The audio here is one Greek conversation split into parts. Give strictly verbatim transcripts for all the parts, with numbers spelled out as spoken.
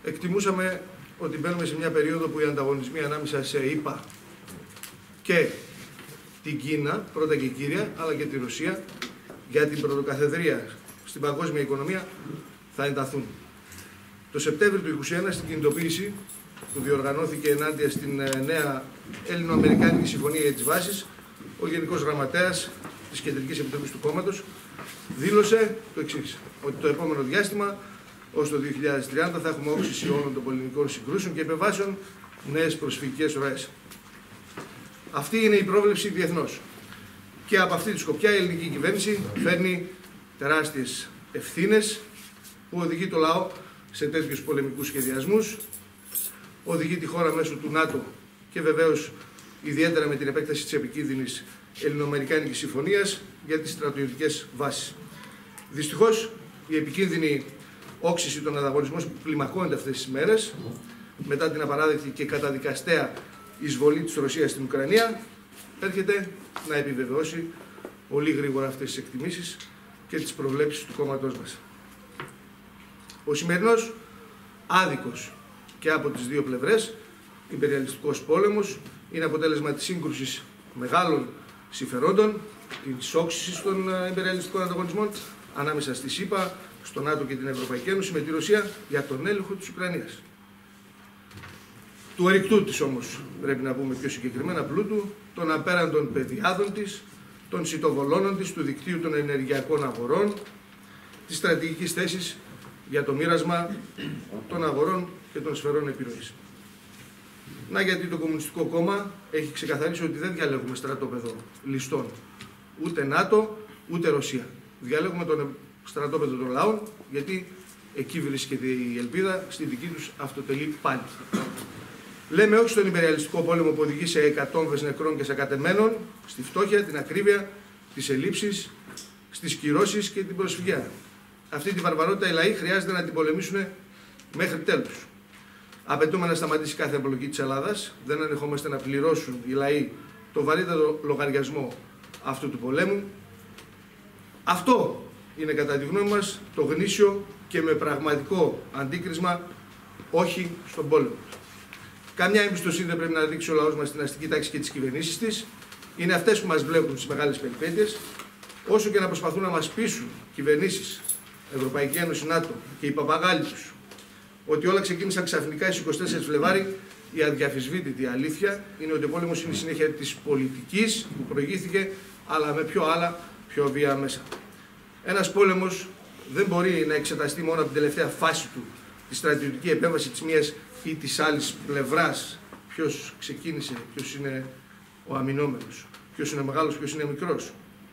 εκτιμούσαμε ότι μπαίνουμε σε μια περίοδο που οι ανταγωνισμοί ανάμεσα σε ΗΠΑ και την Κίνα, πρώτα και κύρια, αλλά και τη Ρωσία, για την πρωτοκαθεδρία στην παγκόσμια οικονομία θα ενταθούν. Το Σεπτέμβριο του είκοσι ένα, στην κινητοποίηση που διοργανώθηκε ενάντια στην νέα Έλληνο-Αμερικάνικη Συμφωνία για τις Βάσεις, ο Γενικός Γραμματέας της Κεντρικής Επιτροπής του Κόμματος δήλωσε το εξής: ότι το επόμενο διάστημα, ως το δύο χιλιάδες τριάντα, θα έχουμε όξυση όλων των πολιτικών συγκρούσεων και επεμβάσεων, νέες προσφυγικές ροές. Αυτή είναι η πρόβλεψη διεθνώς. Και από αυτή τη σκοπιά η ελληνική κυβέρνηση φέρνει τεράστιες ευθύνες που οδηγεί το λαό σε τέτοιους πολεμικούς σχεδιασμούς, οδηγεί τη χώρα μέσω του ΝΑΤΟ και βεβαίως ιδιαίτερα με την επέκταση της επικίνδυνης Ελληνοαμερικάνικης Συμφωνίας για τις στρατιωτικές βάσεις. Δυστυχώς, η επικίνδυνη όξυση των ανταγωνισμών που κλιμακώνεται αυτές τις μέρες, μετά την απαράδεκτη και καταδικαστέα εισβολή της Ρωσίας στην Ουκρανία, έρχεται να επιβεβαιώσει πολύ γρήγορα αυτές τις εκτιμήσεις και τις προβλέψεις του κόμματός μας. Ο σημερινός άδικος και από τις δύο πλευρές υπεριαλιστικός πόλεμος είναι αποτέλεσμα της σύγκρουσης μεγάλων συμφερόντων, της όξυσης των υπεριαλιστικών ανταγωνισμών ανάμεσα στη ΣΥΠΑ, στο ΝΑΤΟ και την Ευρωπαϊκή Ένωση με τη Ρωσία για τον έλεγχο της Ουκρανίας. Του ορυκτού της όμως, πρέπει να πούμε πιο συγκεκριμένα, πλούτου, των απέραντων πεδιάδων της, των σιτοβολώνων της, του δικτύου των ενεργειακών αγορών, της στρατηγικής θέσης για το μοίρασμα των αγορών και των σφαιρών επιρροής. Να γιατί το Κομμουνιστικό Κόμμα έχει ξεκαθαρίσει ότι δεν διαλέγουμε στρατόπεδο ληστών, ούτε ΝΑΤΟ, ούτε Ρωσία. Διαλέγουμε τον στρατόπεδο των λαών, γιατί εκεί βρίσκεται η ελπίδα στη δική τους αυτοτελή πάλη. Λέμε όχι στον υπεριαλιστικό πόλεμο που οδηγεί σε εκατόμβες νεκρών και σακατεμένων, στη φτώχεια, την ακρίβεια, τις ελλείψεις, στις κυρώσεις και την προσφυγιά. Αυτή τη βαρβαρότητα οι λαοί χρειάζεται να την πολεμήσουν μέχρι τέλους. Απαιτούμε να σταματήσει κάθε εμπλοκή της Ελλάδας. Δεν ανεχόμαστε να πληρώσουν οι λαοί το βαρύτατο λογαριασμό αυτού του πολέμου. Αυτό είναι κατά τη γνώμη μας το γνήσιο και με πραγματικό αντίκρισμα όχι στον πόλεμο. Καμιά εμπιστοσύνη δεν πρέπει να δείξει ο λαός μας στην αστική τάξη και τις κυβερνήσεις της. Είναι αυτές που μας βλέπουν στις μεγάλες περιπέτειες. Όσο και να προσπαθούν να μας πείσουν κυβερνήσεις, Ευρωπαϊκή Ένωση, ΝΑΤΟ και οι παπαγάλοι τους ότι όλα ξεκίνησαν ξαφνικά στις είκοσι τέσσερις Φλεβάρι, η αδιαφυσβήτητη αλήθεια είναι ότι ο πόλεμος είναι η συνέχεια της πολιτικής που προηγήθηκε, αλλά με πιο άλλα, πιο βία μέσα. Ένας πόλεμος δεν μπορεί να εξεταστεί μόνο από την τελευταία φάση του, τη στρατιωτική επέμβαση της μίας ή της άλλης πλευράς. Ποιος ξεκίνησε, ποιος είναι ο αμυνόμενος, ποιος είναι μεγάλος, ποιος είναι μικρός.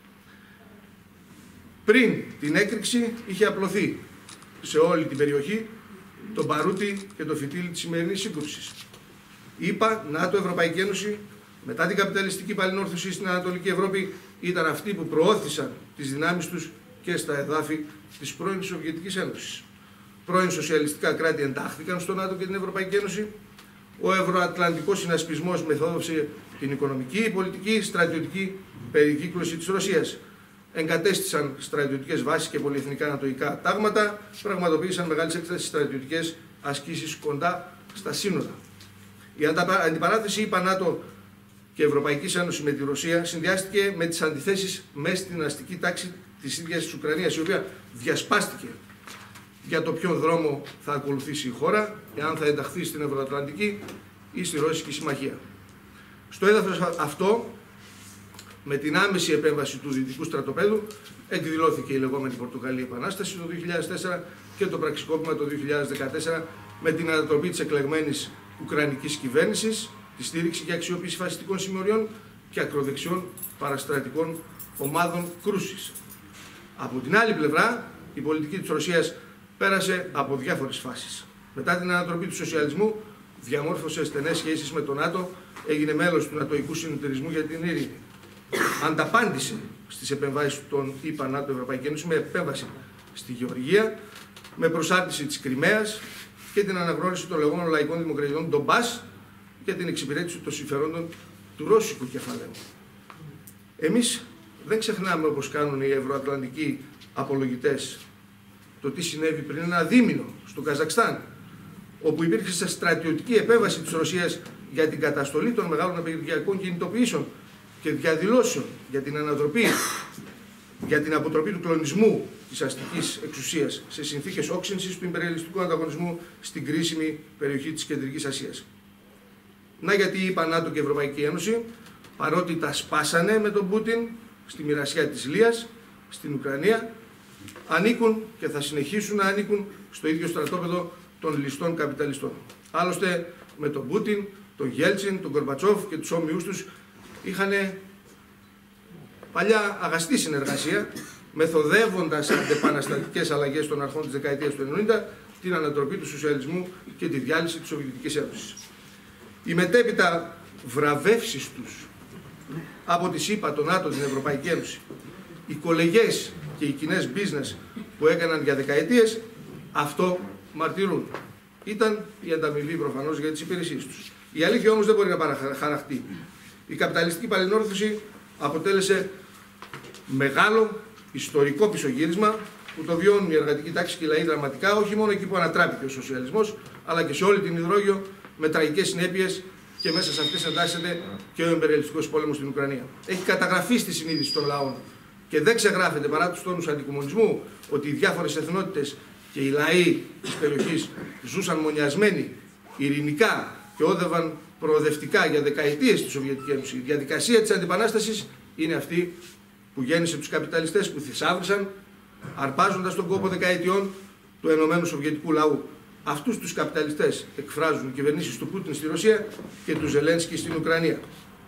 Πριν την έκρηξη είχε απλωθεί σε όλη την περιοχή το μπαρούτι και το φυτίλι της σημερινής σύγκρουσης. ΗΠΑ, ΝΑΤΟ, Ευρωπαϊκή Ένωση, μετά την καπιταλιστική παλινόρθωση στην Ανατολική Ευρώπη, ήταν αυτοί που προώθησαν τις δυνάμεις τους και στα εδάφη της πρώην Σοβιετικής Ένωσης. Πρώην σοσιαλιστικά κράτη εντάχθηκαν στο ΝΑΤΟ και την Ευρωπαϊκή Ένωση. Ο ευρωατλαντικός συνασπισμός μεθόδευσε την οικονομική, πολιτική, στρατιωτική περικύκλωση της Ρωσίας. Εγκατέστησαν στρατιωτικές βάσεις και πολυεθνικά ανατολικά τάγματα, πραγματοποίησαν μεγάλες έκτασης στρατιωτικές ασκήσεις κοντά στα σύνορα. Η αντιπαράθεση ΗΠΑ, ΝΑΤΟ και Ευρωπαϊκής Ένωσης με τη Ρωσία συνδυάστηκε με τις αντιθέσεις μέσα στην αστική τάξη της ίδιας της Ουκρανίας, η οποία διασπάστηκε για το ποιο δρόμο θα ακολουθήσει η χώρα, εάν θα ενταχθεί στην Ευρωατλαντική ή στη Ρώσικη Συμμαχία. Στο έδαφος αυτό, με την άμεση επέμβαση του Δυτικού Στρατοπέδου, εκδηλώθηκε η λεγόμενη Πορτογαλική Επανάσταση το δύο χιλιάδες τέσσερα και το πραξικόπημα το δύο χιλιάδες δεκατέσσερα με την ανατροπή της εκλεγμένης Ουκρανικής κυβέρνησης, τη στήριξη και αξιοποίηση φασιστικών συμμοριών και ακροδεξιών παραστρατικών ομάδων κρούσης. Από την άλλη πλευρά, η πολιτική της Ρωσίας πέρασε από διάφορες φάσεις. Μετά την ανατροπή του σοσιαλισμού, διαμόρφωσε στενές σχέσεις με τον ΝΑΤΟ, έγινε μέλος του Νατοϊκού Συνεταιρισμού για την Ειρήνη. Ανταπάντησε στις επεμβάσεις των ΗΠΑ, ΝΑΤΟ, Ευρωπαϊκή Ένωση με επέμβαση στη Γεωργία, με προσάρτηση της Κριμαίας και την αναγνώριση των λεγόμενων λαϊκών δημοκρατιών Ντομπάς και την εξυπηρέτηση των συμφερόντων του ρώσικου κεφαλαίου. Εμείς δεν ξεχνάμε, όπως κάνουν οι ευρωατλαντικοί απολογητές, το τι συνέβη πριν ένα δίμηνο στο Καζακστάν, όπου υπήρξε στρατιωτική επέμβαση της Ρωσίας για την καταστολή των μεγάλων απεργιακών κινητοποιήσεων και διαδηλώσεων για την ανατροπή, για την αποτροπή του κλονισμού της αστικής εξουσίας σε συνθήκες όξυνσης του ιμπεριαλιστικού ανταγωνισμού στην κρίσιμη περιοχή της Κεντρικής Ασίας. Να γιατί είπα ΝΑΤΟ και Ευρωπαϊκή Ένωση, παρότι τα σπάσανε με τον Πούτιν στη μοιρασιά της Λίας, στην Ουκρανία, ανήκουν και θα συνεχίσουν να ανήκουν στο ίδιο στρατόπεδο των ληστών καπιταλιστών. Άλλωστε με τον Πούτιν, τον Γέλτσιν, τον Γκορμπατσόφ και τους όμοιους τους είχαν παλιά αγαστή συνεργασία, μεθοδεύοντας αντεπαναστατικές αλλαγές των αρχών της δεκαετίας του ενενήντα, την ανατροπή του σοσιαλισμού και τη διάλυση της Σοβιετικής Ένωσης. Οι μετέπειτα βραβεύσεις τους από τη ΣΥΠΑ, τον ΝΑΤΟ, την Ευρωπαϊκή Ένωση, οι κολεγές και οι κοινές business που έκαναν για δεκαετίες, αυτό μαρτυρούν. Ήταν η ανταμοιβή προφανώς για τις υπηρεσίες τους. Η αλήθεια όμως δεν μπορεί να παραχαραχτεί. Η καπιταλιστική παλινόρθωση αποτέλεσε μεγάλο ιστορικό πισωγύρισμα που το βιώνουν η εργατική τάξη και οι λαοί δραματικά, όχι μόνο εκεί που ανατράπηκε ο σοσιαλισμός, αλλά και σε όλη την υδρόγειο με τραγικές συνέπειες, και μέσα σε αυτές εντάσσεται και ο εμπεριαλιστικός πόλεμος στην Ουκρανία. Έχει καταγραφεί στη συνείδηση των λαών και δεν ξεγράφεται παρά τους τόνους αντικομμουνισμού ότι οι διάφορες εθνότητες και οι λαοί της περιοχής ζούσαν μονιασμένοι, ειρηνικά και όδευαν προοδευτικά για δεκαετίες στη Σοβιετική Ένωση. Η διαδικασία της αντιπανάστασης είναι αυτή που γέννησε τους καπιταλιστές που θησάβρισαν, αρπάζοντας τον κόπο δεκαετιών του ενωμένου σοβιετικού λαού. Αυτούς τους καπιταλιστές εκφράζουν οι κυβερνήσεις του Πούτιν στη Ρωσία και του Ζελένσκι στην Ουκρανία.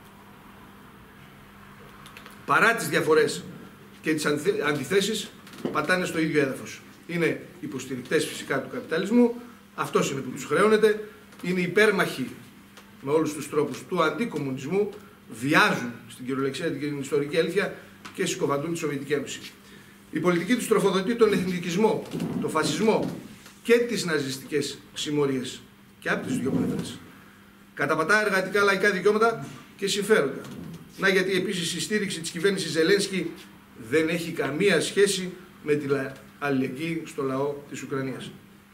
Παρά τις διαφορές και τις αντιθέσεις, πατάνε στο ίδιο έδαφος. Είναι υποστηρικτές φυσικά του καπιταλισμού, αυτός είναι που τους χρεώνεται, είναι υπέρμαχοι με όλους τους τρόπους του αντικομμουνισμού, βιάζουν στην κυριολεξία την ιστορική αλήθεια και συκοφαντούν τη Σοβιετική Ένωση. Η πολιτική τους τροφοδοτεί τον εθνικισμό, τον φασισμό και τις ναζιστικές συμμορίες και από τις δύο πλευρές. Καταπατά εργατικά λαϊκά δικαιώματα και συμφέροντα. Να γιατί επίσης η στήριξη της κυβέρνησης Ζελένσκι δεν έχει καμία σχέση με την αλληλεγγύη στο λαό της Ουκρανίας.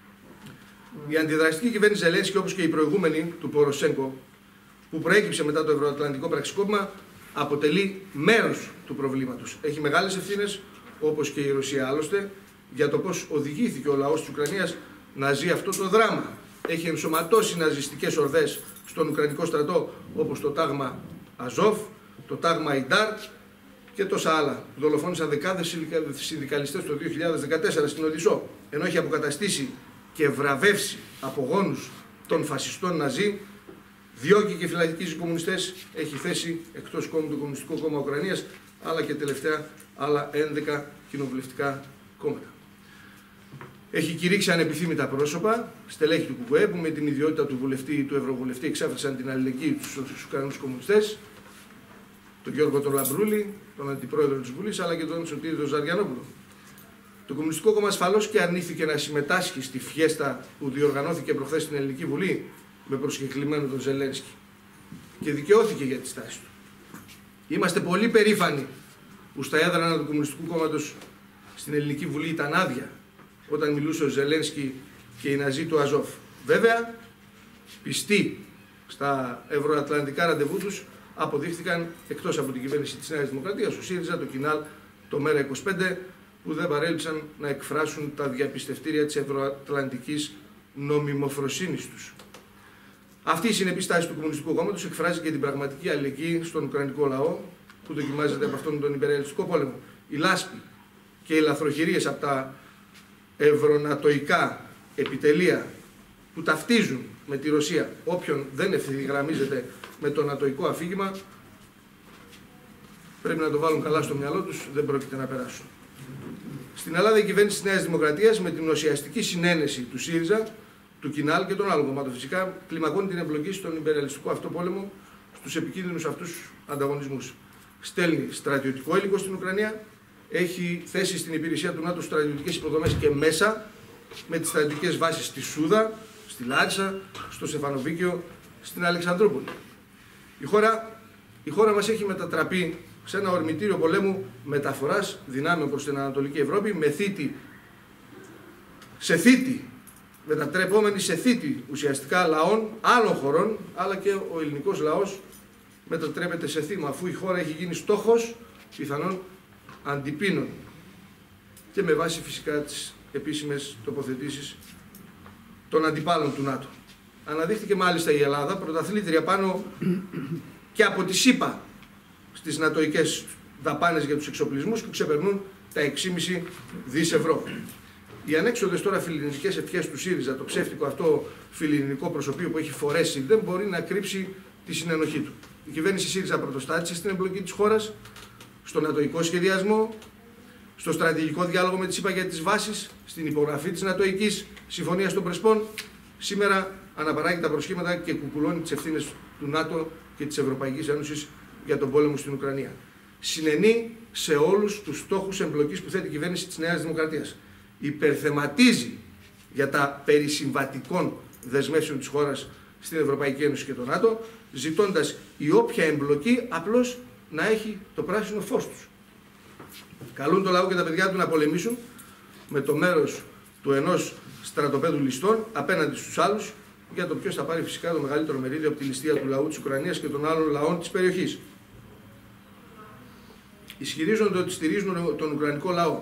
Η αντιδραστική κυβέρνηση Ζελένσκι, όπως και η προηγούμενη του Ποροσέγκο, που προέκυψε μετά το Ευρωατλαντικό Πραξικόπημα, αποτελεί μέρος του προβλήματος. Έχει μεγάλες ευθύνες, όπως και η Ρωσία άλλωστε, για το πώς οδηγήθηκε ο λαός της Ουκρανίας να ζει αυτό το δράμα. Έχει ενσωματώσει ναζιστικές ορδές στον Ουκρανικό στρατό, όπως το τάγμα Αζόφ, το τάγμα Ιντάρ και τόσα άλλα. Δολοφόνησαν δεκάδες συνδικαλιστές το δύο χιλιάδες δεκατέσσερα στην Οδυσσό, ενώ έχει αποκαταστήσει και βραβεύσει απογόνους των φασιστών Ναζί, διώκει και φυλακίζει κομμουνιστές, έχει θέσει εκτός κόμματο το Κομμουνιστικό Κόμμα Ουκρανίας, αλλά και τελευταία άλλα έντεκα κοινοβουλευτικά κόμματα. Έχει κηρύξει ανεπιθύμητα πρόσωπα, στελέχη του ΚΚΕ, που με την ιδιότητα του βουλευτή ή του ευρωβουλευτή εξέφρασαν την αλληλεγγύη στους Ουκρανούς κομμουνιστές, τον Γιώργο τον Λαμπρούλη, τον αντιπρόεδρο της Βουλής, αλλά και τον Σωτήρη τον Ζαριανόπουλο. Το Κομμουνιστικό Κόμμα ασφαλώς και αρνήθηκε να συμμετάσχει στη φιέστα που διοργανώθηκε προχθές στην Ελληνική Βουλή με προσκεκλημένο τον Ζελένσκι. Και δικαιώθηκε για τη στάση του. Είμαστε πολύ περήφανοι που στα έδρανα του Κομμουνιστικού Κόμματος στην Ελληνική Βουλή ήταν άδεια όταν μιλούσε ο Ζελένσκι και οι Ναζί του Αζόφ. Βέβαια, πιστοί στα ευρωατλαντικά ραντεβού τους, αποδείχθηκαν εκτός από την κυβέρνηση της Νέας Δημοκρατίας, ο ΣΥΡΙΖΑ, το ΚΙΝΑΛ, το ΜΕΡΑ είκοσι πέντε, που δεν παρέλειψαν να εκφράσουν τα διαπιστευτήρια της ευρωατλαντικής νομιμοφροσύνης τους. Αυτή η συνεπή στάση του Κομμουνιστικού Κόμματος εκφράζει και την πραγματική αλληλεγγύη στον Ουκρανικό λαό, που δοκιμάζεται από αυτόν τον υπεριαλιστικό πόλεμο. Η λάσπη και οι λαθροχειρίες από τα ευρωνατοϊκά επιτελεία που ταυτίζουν με τη Ρωσία όποιον δεν ευθυγραμμίζεται με το νατοϊκό αφήγημα, πρέπει να το βάλουν καλά στο μυαλό τους, δεν πρόκειται να περάσουν. Στην Ελλάδα η κυβέρνηση της Νέας Δημοκρατίας, με την ουσιαστική συνένεση του ΣΥΡΙΖΑ, του ΚΙΝΑΛ και των άλλων κομμάτων φυσικά, κλιμακώνει την εμπλοκή στον υπεριαλιστικό αυτό πόλεμο, στους επικίνδυνους αυτούς ανταγωνισμούς. Στέλνει στρατιωτικό υλικό στην Ουκρανία, έχει θέσει στην υπηρεσία του ΝΑΤΟ στρατιωτικές υποδομές και μέσα, με τις στρατιωτικές βάσεις στη Σούδα, στη Λάρισα, στο Στεφανοβίκιο, στην Αλεξανδρούπολη. Η χώρα, η χώρα μας έχει μετατραπεί σε ένα ορμητήριο πολέμου μεταφοράς δυνάμεων προς την Ανατολική Ευρώπη, με θήτη, σε θήτη μετατρεπόμενη σε θήτη ουσιαστικά λαών άλλων χωρών, αλλά και ο ελληνικός λαός μετατρέπεται σε θύμα, αφού η χώρα έχει γίνει στόχος πιθανών αντιπίνων και με βάση φυσικά τις επίσημες τοποθετήσεις των αντιπάλων του ΝΑΤΟ. Αναδείχθηκε μάλιστα η Ελλάδα πρωταθλήτρια πάνω και από τη ΣΥΠΑ στις νατοικές δαπάνες για τους εξοπλισμούς που ξεπερνούν τα έξι κόμμα πέντε δις ευρώ. Οι ανέξοδες τώρα φιλελληνικές ευχές του ΣΥΡΙΖΑ, το ψεύτικο αυτό φιλελληνικό προσωπείο που έχει φορέσει, δεν μπορεί να κρύψει τη συνενοχή του. Η κυβέρνηση ΣΥΡΙΖΑ πρωτοστάτησε στην εμπλοκή της χώρας, στο νατοϊκό σχεδιασμό, στο στρατηγικό διάλογο με τη ΣΥΠΑ για τις βάσεις, στην υπογραφή της Νατοϊκής Συμφωνίας των Πρεσπών. Σήμερα αναπαράγει τα προσχήματα και κουκουλώνει τις ευθύνες του ΝΑΤΟ και της Ευρωπαϊκής Ένωσης για τον πόλεμο στην Ουκρανία. Συνενεί σε όλους τους στόχους εμπλοκής που θέτει η κυβέρνηση της Νέας Δημοκρατίας. Υπερθεματίζει για τα περί συμβατικών δεσμεύσεων της χώρας στην Ευρωπαϊκή Ένωση και το ΝΑΤΟ, ζητώντας η όποια εμπλοκή απλώς να έχει το πράσινο φως τους. Καλούν το λαό και τα παιδιά του να πολεμήσουν με το μέρος του ενός στρατοπέδου ληστών απέναντι στους άλλους, για το ποιος θα πάρει φυσικά το μεγαλύτερο μερίδιο από τη ληστεία του λαού της Ουκρανίας και των άλλων λαών της περιοχής. Ισχυρίζονται ότι στηρίζουν τον Ουκρανικό λαό.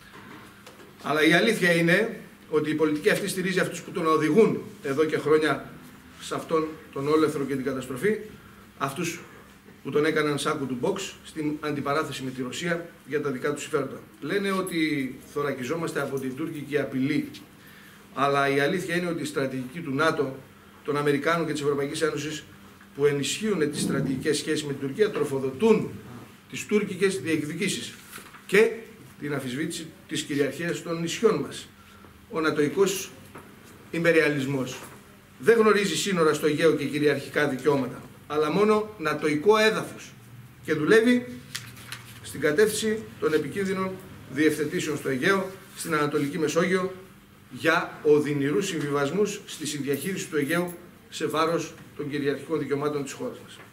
Αλλά η αλήθεια είναι ότι η πολιτική αυτή στηρίζει αυτούς που τον οδηγούν εδώ και χρόνια σε αυτόν τον όλεθρο και την καταστροφή, αυτούς που τον έκαναν σάκου του box στην αντιπαράθεση με τη Ρωσία για τα δικά του συμφέροντα. Λένε ότι θωρακιζόμαστε από την τουρκική απειλή, αλλά η αλήθεια είναι ότι η στρατηγική του ΝΑΤΟ, των Αμερικάνων και της Ευρωπαϊκής Ένωσης που ενισχύουν τις στρατηγικές σχέσεις με την Τουρκία τροφοδοτούν τις τουρκικές διεκδικήσεις και την αμφισβήτηση της κυριαρχίας των νησιών μας. Ο νατοϊκός ιμπεριαλισμός δεν γνωρίζει σύνορα στο Αιγαίο και κυριαρχικά δικαιώματα, αλλά μόνο νατοϊκό έδαφος και δουλεύει στην κατεύθυνση των επικίνδυνων διευθετήσεων στο Αιγαίο, στην Ανατολική Μεσόγειο, για οδυνηρούς συμβιβασμούς στη συνδιαχείριση του Αιγαίου σε βάρος των κυριαρχικών δικαιωμάτων της χώρας μας.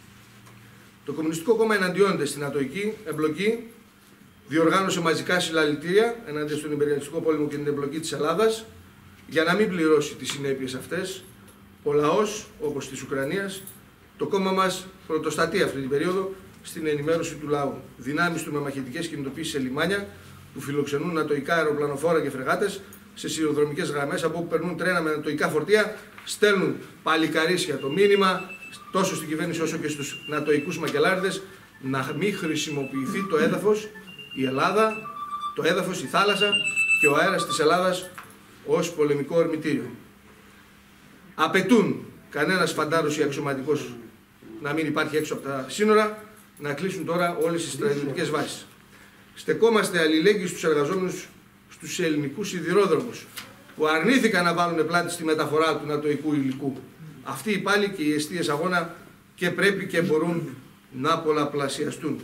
Το Κομμουνιστικό Κόμμα εναντιώνεται στην νατοϊκή εμπλοκή, διοργάνωσε μαζικά συλλαλητήρια εναντίον στον Ιμπεριαλιστικό πόλεμο και την εμπλοκή της Ελλάδας, για να μην πληρώσει τις συνέπειες αυτές. Ο λαός, όπως της Ουκρανίας, το κόμμα μας πρωτοστατεί αυτή την περίοδο στην ενημέρωση του λαού. Δυνάμεις του με μαχητικές κινητοποίησεις σε λιμάνια που φιλοξενούν νατοϊκά αεροπλανοφόρα και φρεγάτες σε σιδηροδρομικές γραμμές από όπου περνούν τρένα με νατοϊκά φορτία, στέλνουν παλικαρίσια το μήνυμα τόσο στην κυβέρνηση όσο και στους νατοϊκούς μακελάριδες να μην χρησιμοποιηθεί το έδαφος, η Ελλάδα, το έδαφος, η θάλασσα και ο αέρας της Ελλάδας ως πολεμικό ορμητήριο. Απαιτούν κανένας φαντάρος ή αξιωματικός να μην υπάρχει έξω από τα σύνορα, να κλείσουν τώρα όλες τις στρατιωτικές βάσεις. Στεκόμαστε αλληλέγγυοι στους εργαζόμενους στους ελληνικούς σιδηρόδρομους που αρνήθηκαν να βάλουν πλάτη στη μεταφορά του νατοϊκού υλικού. Αυτοί οι πάλι και οι εστίες αγώνα και πρέπει και μπορούν να πολλαπλασιαστούν.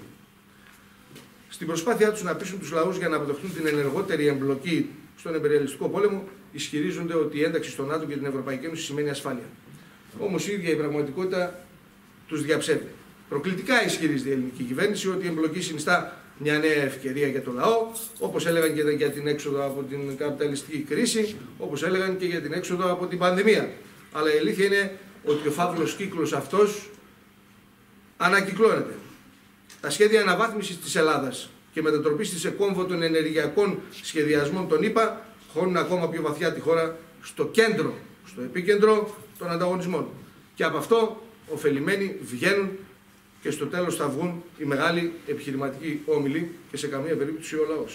Στην προσπάθειά τους να πείσουν τους λαούς για να αποδεχτούν την ενεργότερη εμπλοκή στον εμπεριαλιστικό πόλεμο, ισχυρίζονται ότι η ένταξη στο ΝΑΤΟ και την Ευρωπαϊκή Ένωση σημαίνει ασφάλεια. Όμως η ίδια η πραγματικότητα τους διαψεύδει. Προκλητικά ισχυρίζεται η ελληνική κυβέρνηση ότι η εμπλοκή συνιστά μια νέα ευκαιρία για το λαό, όπως έλεγαν και για την έξοδο από την καπιταλιστική κρίση, όπως έλεγαν και για την έξοδο από την πανδημία. Αλλά η αλήθεια είναι ότι ο φαύλος κύκλος αυτός ανακυκλώνεται. Τα σχέδια αναβάθμισης της Ελλάδας και μετατροπής της σε κόμβο των ενεργειακών σχεδιασμών των ΗΠΑ χώνουν ακόμα πιο βαθιά τη χώρα στο κέντρο, στο επίκεντρο των ανταγωνισμών. Και από αυτό ωφελημένοι βγαίνουν και στο τέλος θα βγουν οι μεγάλοι επιχειρηματικοί όμιλοι και σε καμία περίπτωση ο λαός.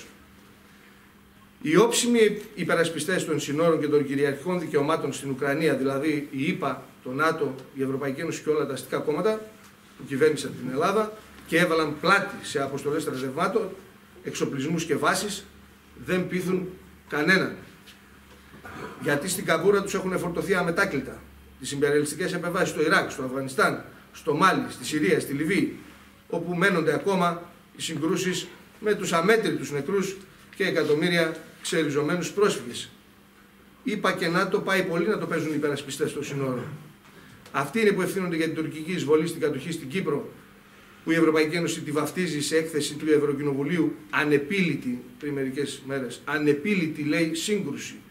Οι όψιμοι υπερασπιστές των συνόρων και των κυριαρχικών δικαιωμάτων στην Ουκρανία, δηλαδή η ΗΠΑ, το ΝΑΤΟ, η Ευρωπαϊκή Ένωση και όλα τα αστικά κόμματα που κυβέρνησαν την Ελλάδα και έβαλαν πλάτη σε αποστολές στρατευμάτων, εξοπλισμούς και βάσεις, δεν πείθουν κανέναν. Γιατί στην καμπούρα τους έχουν φορτωθεί αμετάκλητα τις ιμπεριαλιστικές επεμβάσεις στο Ιράκ, στο Αφγανιστάν, στο Μάλι, στη Συρία, στη Λιβύη, όπου μένονται ακόμα οι συγκρούσεις με τους αμέτρητους νεκρούς και εκατομμύρια ξεριζωμένους πρόσφυγες. Είπα και ΝΑΤΟ πάει πολύ να το παίζουν οι υπερασπιστές των συνόρων. Αυτοί είναι που ευθύνονται για την τουρκική εισβολή στην κατοχή στην Κύπρο, που η Ευρωπαϊκή Ένωση τη βαφτίζει σε έκθεση του Ευρωκοινοβουλίου ανεπίλητη πριν μερικές μέρες. Ανεπίλητη λέει σύγκρουση.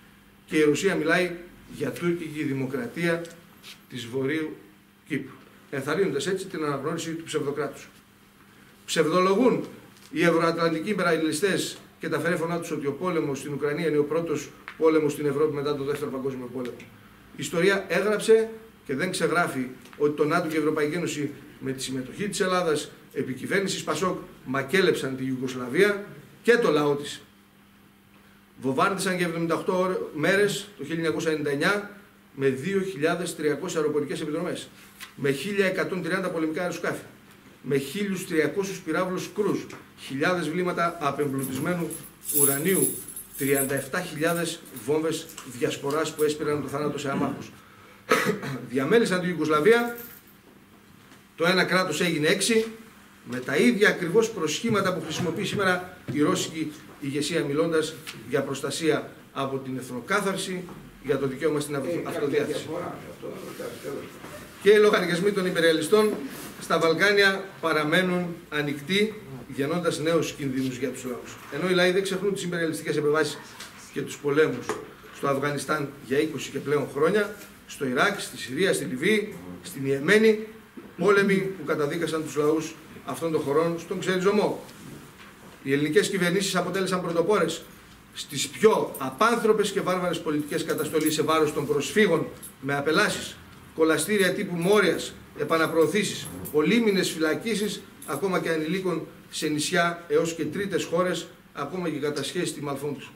και η Ρωσία μιλάει για τουρκική δημοκρατία της Βορείου Κύπρου, ενθαρρύνοντας έτσι την αναγνώριση του ψευδοκράτους. Ψευδολογούν οι ευρωατλαντικοί υπεραλληλιστές και τα φερέφωνά τους ότι ο πόλεμος στην Ουκρανία είναι ο πρώτος πόλεμος στην Ευρώπη μετά τον Δεύτερο Παγκόσμιο Πόλεμο. Η ιστορία έγραψε και δεν ξεγράφει ότι το ΝΑΤΟ και η Ευρωπαϊκή Ένωση με τη συμμετοχή της Ελλάδας επί κυβέρνησης Πασόκ μακέλεψαν τη Ιουγκοσλαβία και το λαό της. Βομβάρδισαν για εβδομήντα οκτώ μέρες το χίλια εννιακόσια ενενήντα εννιά με δύο χιλιάδες τριακόσιες αεροπορικές επιδρομές, με χίλια εκατόν τριάντα πολεμικά αεροσκάφη, με χίλιους τριακόσιους πυράβλους κρούζ, χιλιάδες βλήματα απεμπλουτισμένου ουρανίου, τριάντα επτά χιλιάδες βόμβες διασποράς που έσπηραν το θάνατο σε αμάχους. Διαμέλυσαν την Ιουγκοσλαβία, το ένα κράτος έγινε έξι, με τα ίδια ακριβώς προσχήματα που χρησιμοποιεί σήμερα η ρώσικη ηγεσία, μιλώντας για προστασία από την εθνοκάθαρση, για το δικαίωμα στην αυτοδιάθεση. Και οι λογαριασμοί των υπερρεαλιστών στα Βαλκάνια παραμένουν ανοιχτοί, γεννώντας νέους κινδύνους για τους λαούς. Ενώ οι λαοί δεν ξεχνούν τις υπερρεαλιστικές επεμβάσεις και τους πολέμους στο Αφγανιστάν για είκοσι και πλέον χρόνια, στο Ιράκ, στη Συρία, στη Λιβύη, στην Ιεμένη, πόλεμοι που καταδίκασαν τους λαούς αυτών των χωρών στον ξεριζωμό. Οι ελληνικές κυβερνήσεις αποτέλεσαν πρωτοπόρες στις πιο απάνθρωπες και βάρβαρες πολιτικές καταστολής σε βάρος των προσφύγων με απελάσεις, κολαστήρια τύπου Μόριας, επαναπροωθήσεις, πολύμηνες φυλακίσεις, ακόμα και ανηλίκων σε νησιά έως και τρίτες χώρες, ακόμα και κατασχέσεις στη Μαλφόντου.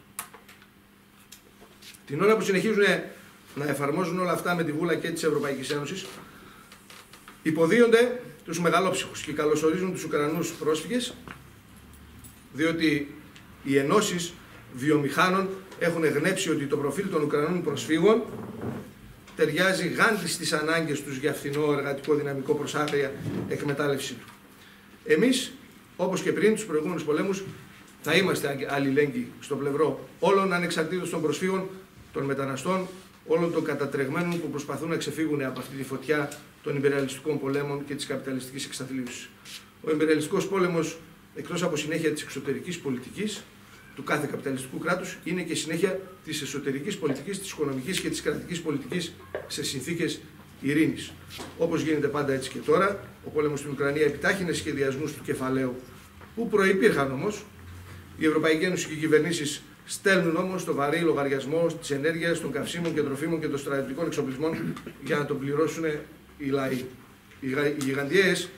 Την ώρα που συνεχίζουν να εφαρμόζουν όλα αυτά με τη βούλα και της Ευρωπαϊκής Ένωσης, υποδίονται τους μεγαλόψυχους και καλωσορίζουν τους Ουκρανούς πρόσφυγες, διότι οι ενώσεις βιομηχάνων έχουν γνέψει ότι το προφίλ των Ουκρανών προσφύγων ταιριάζει γάντι στις ανάγκες τους για φθηνό εργατικό δυναμικό προς άγρια εκμετάλλευσή του. Εμείς, όπως και πριν τους προηγούμενους πολέμους, θα είμαστε αλληλέγγυοι στο πλευρό όλων ανεξαρτήτως των προσφύγων, των μεταναστών, όλων των κατατρεγμένων που προσπαθούν να ξεφύγουν από αυτή τη φωτιά των υπερρεαλιστικών πολέμων και της καπιταλιστικής εξαθλίωσης. Ο υπερρεαλιστικός πόλεμος, εκτός από συνέχεια της εξωτερικής πολιτικής του κάθε καπιταλιστικού κράτους, είναι και συνέχεια της εσωτερικής πολιτικής, της οικονομικής και της κρατικής πολιτικής σε συνθήκες ειρήνης. Όπως γίνεται πάντα έτσι και τώρα, ο πόλεμος στην Ουκρανία επιτάχυνε σχεδιασμούς του κεφαλαίου που προϋπήρχαν όμως. Η Ευρωπαϊκή Ένωση και οι κυβερνήσεις στέλνουν όμως το βαρύ λογαριασμό της ενέργειας, των καυσίμων και τροφίμων και των στρατιωτικών εξοπλισμών για να τον πληρώσουν οι λαοί. Οι γιγαντιαίες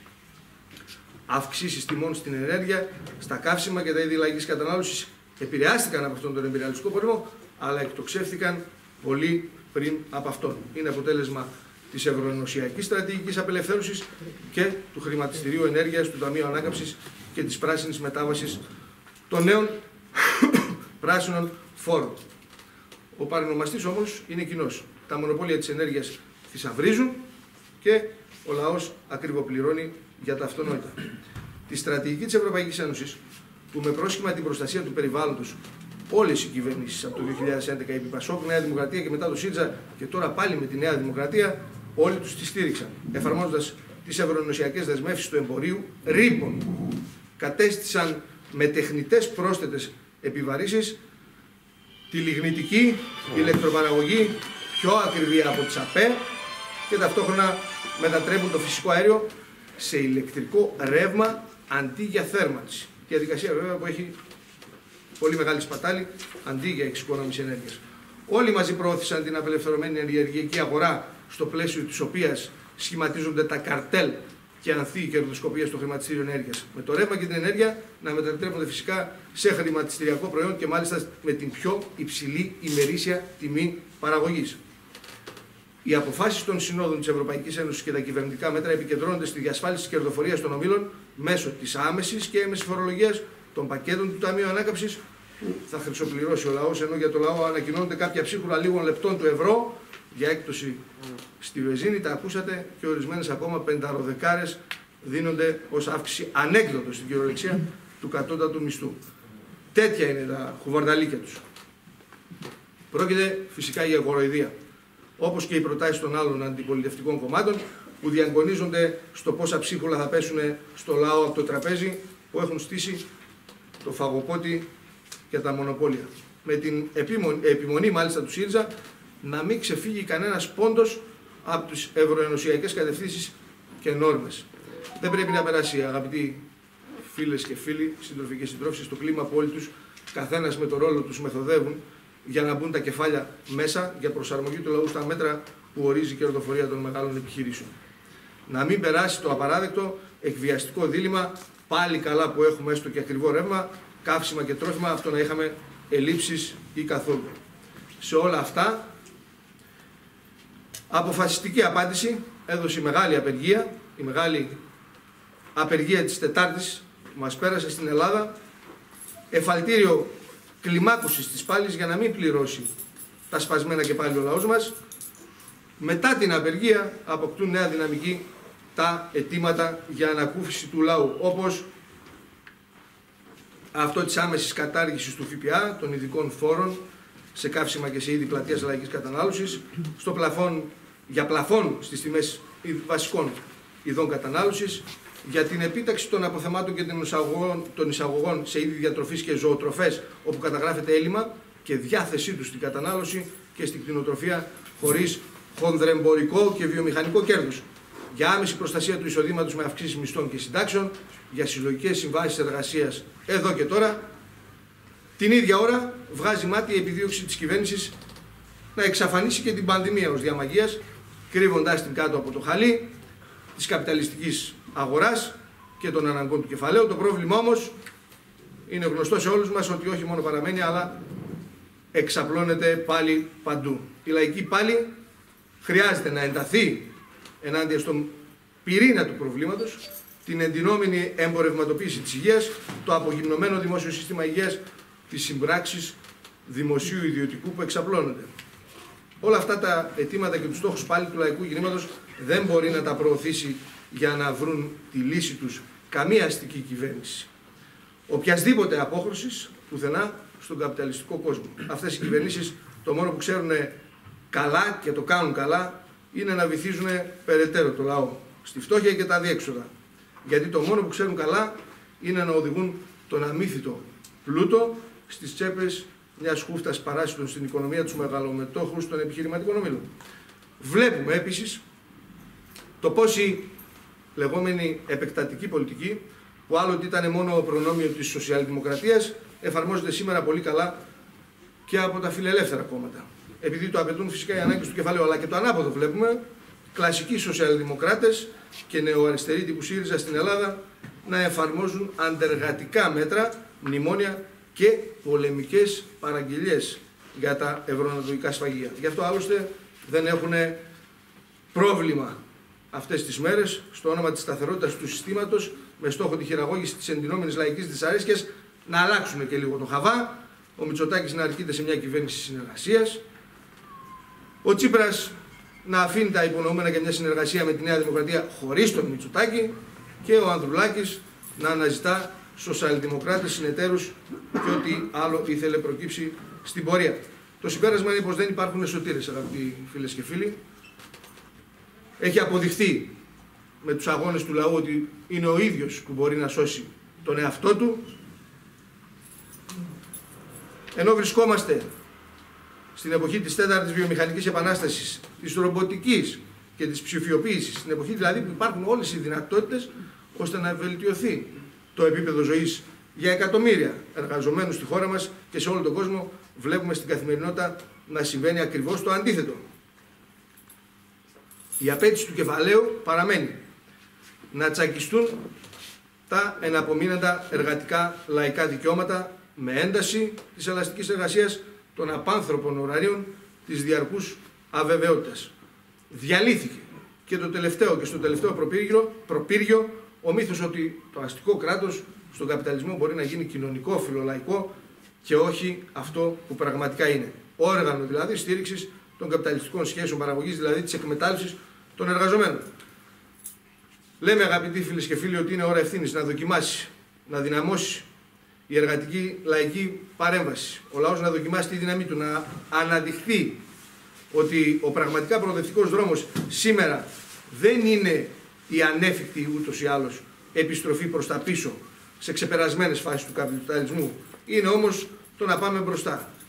αυξήσεις τιμών στην ενέργεια, στα καύσιμα και τα είδη λαϊκής κατανάλωσης επηρεάστηκαν από αυτόν τον υπεριαλιστικό πόλεμο, αλλά εκτοξεύθηκαν πολύ πριν από αυτόν. Είναι αποτέλεσμα της ευρωενωσιακής στρατηγικής απελευθέρωσης και του χρηματιστηρίου ενέργειας, του Ταμείου Ανάκαμψης και της πράσινης μετάβασης των νέων πράσινων φόρων. Ο παρονομαστής όμως είναι κοινός. Τα μονοπόλια της ενέργειας θησαυρίζουν και ο λαός ακριβοπληρώνει για τα αυτονόητα. Τη στρατηγική της Ευρωπαϊκής Ένωσης, που με πρόσχημα την προστασία του περιβάλλοντος όλες οι κυβερνήσεις από το δύο χιλιάδες έντεκα, η Πασόκ, Νέα Δημοκρατία και μετά το ΣΥΡΙΖΑ και τώρα πάλι με τη Νέα Δημοκρατία, όλοι τους τη στήριξαν, εφαρμόζοντας τις ευρωενωσιακές δεσμεύσεις του εμπορίου ρήπων. Κατέστησαν με τεχνητές πρόσθετες επιβαρύσεις τη λιγνητική ηλεκτροπαραγωγή πιο ακριβή από τις ΑΠΕ και ταυτόχρονα μετατρέπουν το φυσικό αέριο σε ηλεκτρικό ρεύμα αντί για θέρμανση. Διαδικασία βέβαια που έχει πολύ μεγάλη σπατάλη αντί για εξοικονόμηση ενέργειας. Όλοι μαζί προώθησαν την απελευθερωμένη ενεργειακή αγορά, στο πλαίσιο της οποίας σχηματίζονται τα καρτέλ και ανθεί η κερδοσκοπία στο χρηματιστήριο ενέργειας. Με το ρεύμα και την ενέργεια να μετατρέπονται φυσικά σε χρηματιστηριακό προϊόν και μάλιστα με την πιο υψηλή ημερήσια τιμή παραγωγής. Οι αποφάσεις των συνόδων της Ευρωπαϊκής Ένωσης και τα κυβερνητικά μέτρα επικεντρώνονται στη διασφάλιση της κερδοφορίας των ομίλων μέσω της άμεσης και έμεσης φορολογίας, των πακέτων του Ταμείου Ανάκαμψης που θα χρυσοπληρώσει ο λαός, ενώ για το λαό ανακοινώνονται κάποια ψίχουλα λίγων λεπτών του ευρώ για έκπτωση στη βενζίνη. Τα ακούσατε, και ορισμένες ακόμα πενταροδεκάρες δίνονται ως αύξηση ανέκδοτο στην κυριολεξία του κατώτατου μισθού. Τέτοια είναι τα χουβαρδαλίκια τους. Πρόκειται φυσικά για κοροϊδία, όπως και οι προτάσεις των άλλων αντιπολιτευτικών κομμάτων που διαγωνίζονται στο πόσα ψίχουλα θα πέσουν στο λαό από το τραπέζι που έχουν στήσει το φαγοπότη και τα μονοπόλια. με την επιμονή, επιμονή μάλιστα του ΣΥΡΙΖΑ να μην ξεφύγει κανένας πόντος από τις ευρωενωσιακές κατευθύνσεις και νόρμες. Δεν πρέπει να περάσει, αγαπητοί φίλες και φίλοι, συντροφοί και συντρόφισσες, στο κλίμα που όλοι τους, καθένας με το ρόλο τους μεθοδεύουν για να μπουν τα κεφάλια μέσα για προσαρμογή του λαού στα μέτρα που ορίζει η κερδοφορία των μεγάλων επιχειρήσεων. Να μην περάσει το απαράδεκτο εκβιαστικό δίλημμα, πάλι καλά που έχουμε έστω και ακριβό ρεύμα, καύσιμα και τρόφιμα, αυτό να είχαμε ελλείψεις ή καθόλου. Σε όλα αυτά, αποφασιστική απάντηση έδωσε η μεγάλη απεργία, η μεγάλη απεργία της Τετάρτης που μας πέρασε στην Ελλάδα, εφαλτήριο κλιμάκωσης της πάλης για να μην πληρώσει τα σπασμένα και πάλι ο λαός μας. Μετά την απεργία αποκτούν νέα δυναμική τα αιτήματα για ανακούφιση του λαού, όπως αυτό της άμεσης κατάργησης του ΦΠΑ, των ειδικών φόρων σε καύσιμα και σε είδη πλατείας λαϊκής κατανάλωσης, στο πλαφόν, για πλαφόν στις τιμές βασικών ειδών κατανάλωσης, για την επίταξη των αποθεμάτων και των εισαγωγών, των εισαγωγών σε είδη διατροφής και ζωοτροφές, όπου καταγράφεται έλλειμμα, και διάθεσή τους στην κατανάλωση και στην κτηνοτροφία χωρίς χονδρεμπορικό και βιομηχανικό κέρδος, για άμεση προστασία του εισοδήματος με αυξήσεις μισθών και συντάξεων, για συλλογικές συμβάσεις εργασίας εδώ και τώρα. Την ίδια ώρα βγάζει μάτι η επιδίωξη της κυβέρνησης να εξαφανίσει και την πανδημία ως διαμαγείας, κρύβοντας την κάτω από το χαλί της καπιταλιστικής αγοράς και των αναγκών του κεφαλαίου. Το πρόβλημα όμως είναι γνωστό σε όλους μας, ότι όχι μόνο παραμένει, αλλά εξαπλώνεται πάλι παντού. Η λαϊκή πάλι χρειάζεται να ενταθεί ενάντια στον πυρήνα του προβλήματος, την εντυνόμενη εμπορευματοποίηση της υγείας, το απογυμνωμένο δημόσιο σύστημα υγείας, τις συμπράξεις δημοσίου ιδιωτικού που εξαπλώνονται. Όλα αυτά τα αιτήματα και τους στόχους πάλι του λαϊκού κινήματος δεν μπορεί να τα προωθήσει για να βρουν τη λύση τους καμία αστική κυβέρνηση οποιασδήποτε απόχρωσης πουθενά στον καπιταλιστικό κόσμο. Αυτές οι κυβερνήσεις το μόνο που ξέρουν καλά και το κάνουν καλά είναι να βυθίζουν περαιτέρω το λαό στη φτώχεια και τα διέξοδα. Γιατί το μόνο που ξέρουν καλά είναι να οδηγούν τον αμύθιτο πλούτο στις τσέπες μιας χούφτας παράσιτων στην οικονομία τους μεγαλομετόχους των επιχειρηματικών ομίλων. Βλέπουμε επίσης το πώς η λεγόμενη επεκτατική πολιτική, που άλλοτε ήταν μόνο προνόμιο της σοσιαλδημοκρατίας, εφαρμόζεται σήμερα πολύ καλά και από τα φιλελεύθερα κόμματα. Επειδή το απαιτούν φυσικά οι ανάγκες του κεφαλαίου, αλλά και το ανάποδο βλέπουμε, κλασικοί σοσιαλδημοκράτες και νεοαριστεροί τύπου ΣΥΡΙΖΑ στην Ελλάδα να εφαρμόζουν αντεργατικά μέτρα, μνημόνια και πολεμικές παραγγελίες για τα ευρωανατολικά σφαγεία. Γι' αυτό άλλωστε δεν έχουν πρόβλημα αυτές τις μέρες, στο όνομα της σταθερότητας του συστήματος, με στόχο τη χειραγώγηση της εντυνόμενης λαϊκής δυσαρέσκειας, να αλλάξουν και λίγο το χαβά. Ο Μητσοτάκης να αρκείται σε μια κυβέρνηση συνεργασίας. Ο Τσίπρας να αφήνει τα υπονοούμενα για μια συνεργασία με τη Νέα Δημοκρατία χωρίς τον Μητσοτάκη. Και ο Ανδρουλάκης να αναζητά σοσιαλδημοκράτες συνεταίρους και ό,τι άλλο ήθελε προκύψει στην πορεία. Το συμπέρασμα είναι πως δεν υπάρχουν σωτήρες, αγαπητοί φίλες και φίλοι. Έχει αποδειχθεί με τους αγώνες του λαού ότι είναι ο ίδιος που μπορεί να σώσει τον εαυτό του. Ενώ βρισκόμαστε στην εποχή της τέταρτης βιομηχανικής επανάστασης, της ρομποτικής και της ψηφιοποίησης, στην εποχή δηλαδή που υπάρχουν όλες οι δυνατότητες ώστε να βελτιωθεί το επίπεδο ζωής για εκατομμύρια εργαζομένους στη χώρα μας και σε όλο τον κόσμο, βλέπουμε στην καθημερινότητα να συμβαίνει ακριβώς το αντίθετο. Η απέτηση του κεφαλαίου παραμένει να τσακιστούν τα εναπομείναντα εργατικά λαϊκά δικαιώματα με ένταση της ελαστικής εργασίας, των απάνθρωπων ωραρίων, της διαρκούς αβεβαιότητας. Διαλύθηκε και το τελευταίο και στο τελευταίο προπύργιο, προπύργιο ο μύθος ότι το αστικό κράτος στον καπιταλισμό μπορεί να γίνει κοινωνικό, φιλολαϊκό και όχι αυτό που πραγματικά είναι. Όργανο δηλαδή στήριξης των καπιταλιστικών σχέσεων παραγωγής, δηλαδή της εκμετάλλευσης των εργαζομένων. Λέμε, αγαπητοί φίλες και φίλοι, ότι είναι ώρα ευθύνης να δοκιμάσει, να δυναμώσει η εργατική λαϊκή παρέμβαση. Ο λαός να δοκιμάσει τη δύναμή του, να αναδειχθεί ότι ο πραγματικά προοδευτικός δρόμος σήμερα δεν είναι η ανέφικτη ούτως ή άλλως επιστροφή προς τα πίσω σε ξεπερασμένες φάσεις του καπιταλισμού. Είναι όμως το να πάμε μπροστά.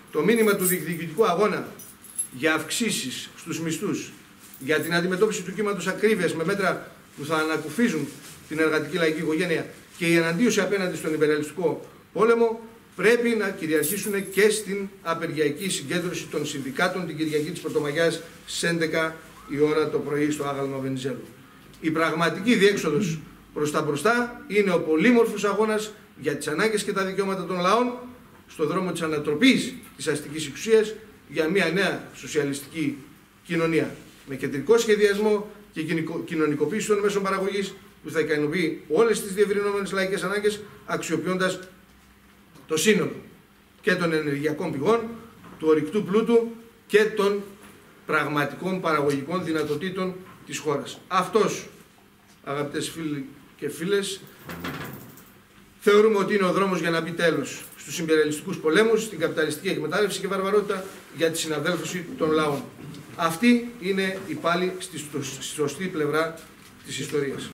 το μήνυμα του διεκδικητικού αγώνα για αυξήσεις στους μισθούς, για την αντιμετώπιση του κύματος ακρίβειας με μέτρα που θα ανακουφίζουν την εργατική λαϊκή οικογένεια και η εναντίωση απέναντι στον υπεραλιστικό πόλεμο, πρέπει να κυριαρχήσουν και στην απεργιακή συγκέντρωση των συνδικάτων την Κυριακή της Πρωτομαγιάς στις έντεκα η ώρα το πρωί στο άγαλμα Βενιζέλου. Η πραγματική διέξοδος προς τα μπροστά είναι ο πολύμορφος αγώνας για τις ανάγκες και τα δικαιώματα των λαών στον δρόμο της ανατροπής της αστικής εξουσίας για μια νέα σοσιαλιστική κοινωνία με κεντρικό σχεδιασμό και κοινωνικοποίηση των μέσων παραγωγής που θα ικανοποιεί όλες τις διευρυνόμενες λαϊκές ανάγκες, αξιοποιώντας το σύνολο και των ενεργειακών πηγών, του ορυκτού πλούτου και των πραγματικών παραγωγικών δυνατοτήτων της χώρας. Αυτός, αγαπητές φίλοι και φίλες, θεωρούμε ότι είναι ο δρόμος για να μπει τέλος στους υπεραλιστικούς πολέμους, στην καπιταλιστική εκμετάλλευση και βαρβαρότητα για τη συναδέλφωση των λαών. Αυτή είναι η πάλι στη σωστή πλευρά της ιστορίας.